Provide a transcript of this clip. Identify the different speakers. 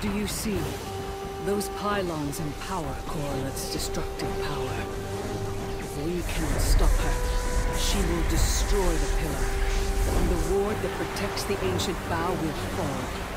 Speaker 1: Do you see? Those pylons empower Koroleth's destructive power. If we cannot stop her, she will destroy the pillar, and the ward that protects the ancient vow will fall.